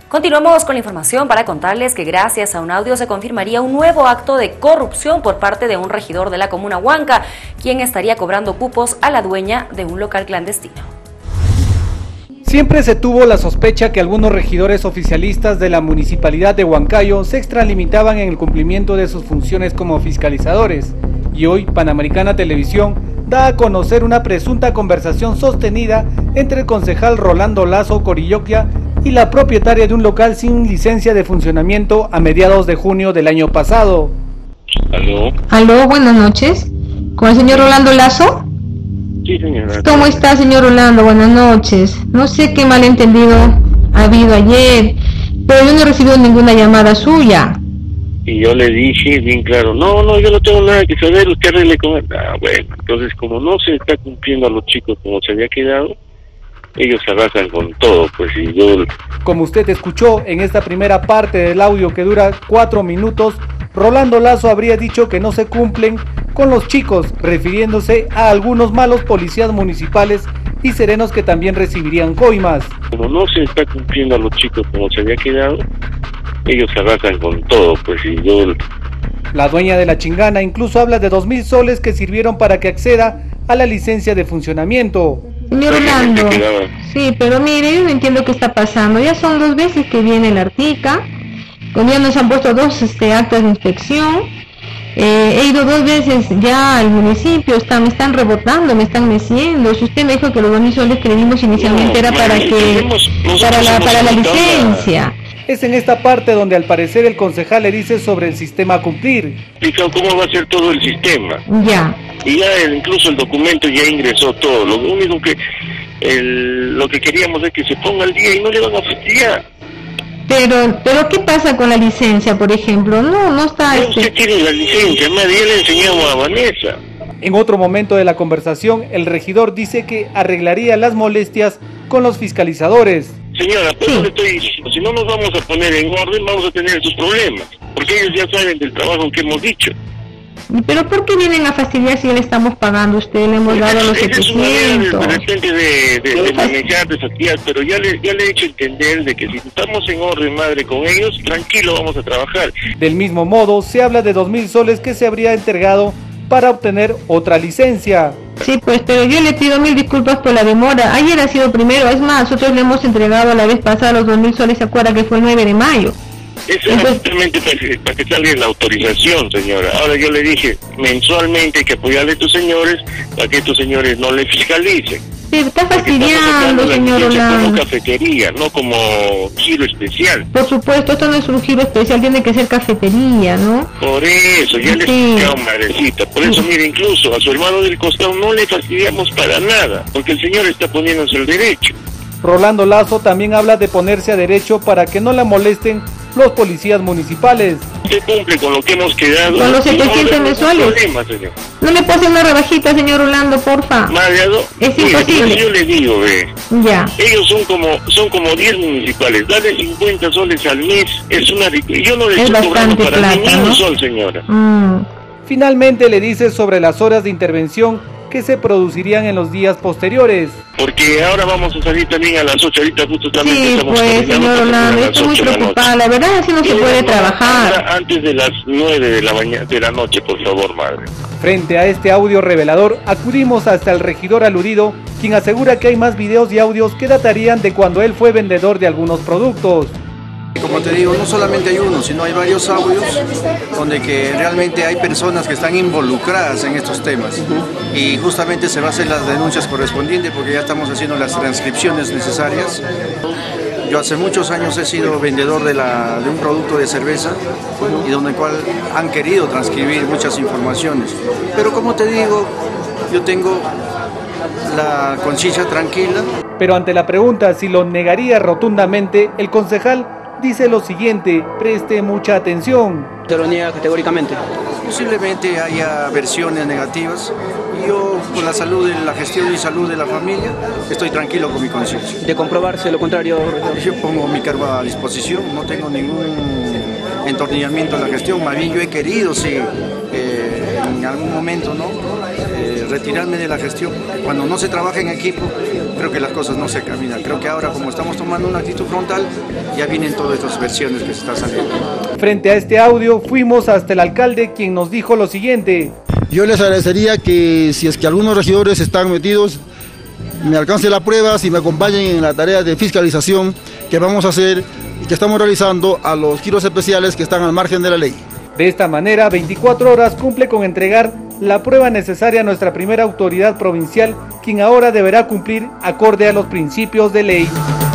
Continuamos con la información para contarles que gracias a un audio se confirmaría un nuevo acto de corrupción por parte de un regidor de la comuna Huanca, quien estaría cobrando cupos a la dueña de un local clandestino. Siempre se tuvo la sospecha que algunos regidores oficialistas de la municipalidad de Huancayo se extralimitaban en el cumplimiento de sus funciones como fiscalizadores, y hoy Panamericana Televisión da a conocer una presunta conversación sostenida entre el concejal Rolando Lazo Corilloquia y la propietaria de un local sin licencia de funcionamiento a mediados de junio del año pasado. Aló, buenas noches. ¿Con el señor Rolando Lazo? Sí, señora. ¿Cómo está, señor Rolando? Buenas noches. No sé qué malentendido ha habido ayer, pero yo no he recibido ninguna llamada suya. Y yo le dije bien claro, no, yo no tengo nada que saber, usted arregle con él. Bueno, entonces como no se está cumpliendo a los chicos como se había quedado, ellos se arrasan con todo, pues, y yo... Como usted escuchó en esta primera parte del audio que dura 4 minutos, Rolando Lazo habría dicho que no se cumplen con los chicos, refiriéndose a algunos malos policías municipales y serenos que también recibirían coimas. Como no se está cumpliendo a los chicos como se había quedado, ellos se arrasan con todo, pues, y yo... La dueña de la Chingana incluso habla de 2,000 soles que sirvieron para que acceda a la licencia de funcionamiento. Señor Rolando, sí, pero mire, yo no entiendo qué está pasando. Ya son 2 veces que viene la Artica, como ya nos han puesto 2 actas de inspección. He ido 2 veces ya al municipio, me están rebotando, me están meciendo. Si usted me dijo que los 2,000 soles que le dimos inicialmente era para la licencia. Es en esta parte donde al parecer el concejal le dice sobre el sistema a cumplir. ¿Cómo va a ser todo el sistema? Ya. Y ya incluso el documento ya ingresó todo. Lo único que lo que queríamos es que se ponga al día y no le van a fastidiar. Pero ¿qué pasa con la licencia, por ejemplo? No está... Usted tiene la licencia, nadie le enseñamos a Vanessa. En otro momento de la conversación, el regidor dice que arreglaría las molestias con los fiscalizadores. Señora, pero le estoy diciendo, si no nos vamos a poner en orden, vamos a tener estos problemas, porque ellos ya saben del trabajo que hemos dicho. ¿Pero por qué vienen a fastidiar si le estamos pagando? Usted le hemos dado los 700. De repente de manejar, de fastidiar, pero ya le he hecho entender de que si estamos en orden, madre, con ellos, tranquilo, vamos a trabajar. Del mismo modo, se habla de 2,000 soles que se habría entregado para obtener otra licencia. Sí, pues, pero yo le pido 1000 disculpas por la demora. Ayer ha sido primero, es más, nosotros le hemos entregado la vez pasada los 2,000 soles, ¿se acuerda que fue el 9 de mayo? Eso es justamente para que salga la autorización, señora. Ahora yo le dije, mensualmente hay que apoyarle a estos señores para que estos señores no le fiscalicen. Sí, está fastidiando, señor Rolando. Como cafetería, no como giro especial. Por supuesto, esto no es un giro especial, tiene que ser cafetería, ¿no? Por eso, ya le he explicado, madrecita. Por eso, mire, incluso a su hermano del costado no le fastidiamos para nada, porque el señor está poniéndose el derecho. Rolando Lazo también habla de ponerse a derecho para que no la molesten los policías municipales. Usted cumple con lo que hemos quedado. Con los 700 mensuales. Señor. No le puedo hacer una rebajita, señor Rolando, porfa. Mareado. Es imposible. Yo le digo, ya. Ellos son como 10 municipales. Darle 50 soles al mes es una riqueza. Yo no le estoy cobrando para plata, ni un ¿no? sol, señora. Finalmente le dice sobre las horas de intervención que se producirían en los días posteriores. Porque ahora vamos a salir también a las 8, ahorita justo también estamos pues, señor Rolando, estoy muy preocupada, la verdad así no se puede trabajar. Antes de las 9 de la noche, por favor, madre. Frente a este audio revelador, acudimos hasta el regidor aludido, quien asegura que hay más videos y audios que datarían de cuando él fue vendedor de algunos productos. Como te digo, no solamente hay uno, sino hay varios audios donde que realmente hay personas que están involucradas en estos temas y justamente se va a hacer las denuncias correspondientes porque ya estamos haciendo las transcripciones necesarias. Yo hace muchos años he sido vendedor de un producto de cerveza y donde cual han querido transcribir muchas informaciones, pero como te digo, yo tengo la conciencia tranquila. Pero ante la pregunta si lo negaría rotundamente, el concejal dice lo siguiente, preste mucha atención. Se lo niega categóricamente. Posiblemente haya versiones negativas. Yo, con la salud, la gestión y salud de la familia, estoy tranquilo con mi conciencia. De comprobarse lo contrario. Yo pongo mi cargo a disposición, no tengo ningún entornillamiento en la gestión. Más bien yo he querido, sí, en algún momento, ¿no? retirarme de la gestión. Cuando no se trabaja en equipo, creo que las cosas no se caminan. Creo que ahora, como estamos tomando una actitud frontal, ya vienen todas estas versiones que se están saliendo. Frente a este audio, fuimos hasta el alcalde, quien nos dijo lo siguiente. Yo les agradecería que si es que algunos regidores están metidos, me alcance la prueba, si me acompañen en la tarea de fiscalización que vamos a hacer y que estamos realizando a los giros especiales que están al margen de la ley. De esta manera, 24 horas cumple con entregar la prueba necesaria a nuestra primera autoridad provincial, quien ahora deberá cumplir acorde a los principios de ley.